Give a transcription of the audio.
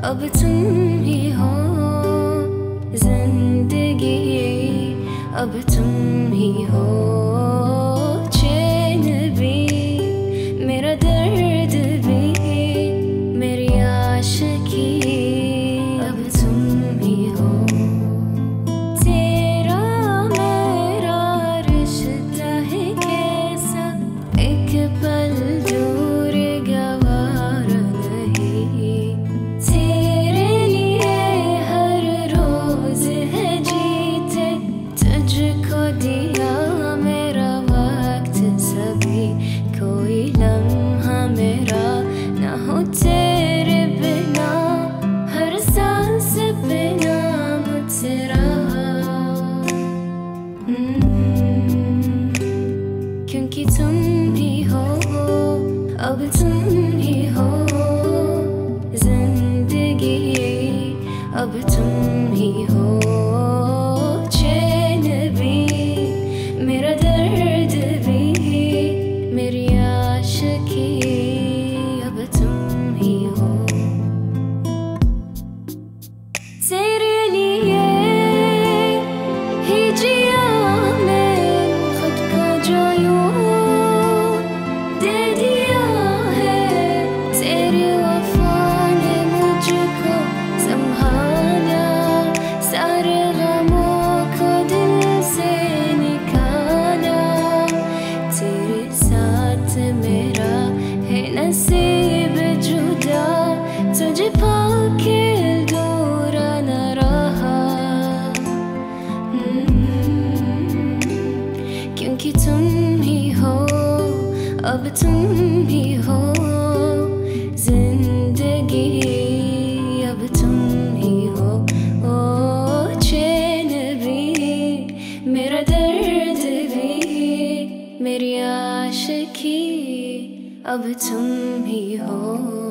अब तुम ही हो जिंदगी, अब तुम ही हो चैन भी, मेरा दर्द भी, मेरी आशिकी, अब तुम ही हो। तेरा मेरा रिश्ता है कैसा, एक पल दूर गवारा नहीं। तेरे लिए हर रोज है जीते, तुझको दिया मेरा वक्त सभी, कोई लम्हा मेरा ना हो तेरे बिना, हर सांस बिना मुझसे रहा। क्योंकि तुम ही हो, अब तुम ही हो जिंदगी, अब तुम ही हो चैन भी, मेरा दर्द भी, मेरी आशिकी, अब तुम ही हो। तेरे लिए ही जिया मैं खुद को जो यूं दे दिया है, तेरी वफा ने मुझको संभाला, सारे गमों को दिल से निकाला। तेरे साथ मेरा है नसीब जुदा, तुझे पाके दूर न रहा। क्योंकि तुम ही हो, अब तुम ही हो जिंदगी, अब तुम ही हो ओ चैन भी, मेरा दर्द भी, मेरी आशिकी, अब तुम ही हो।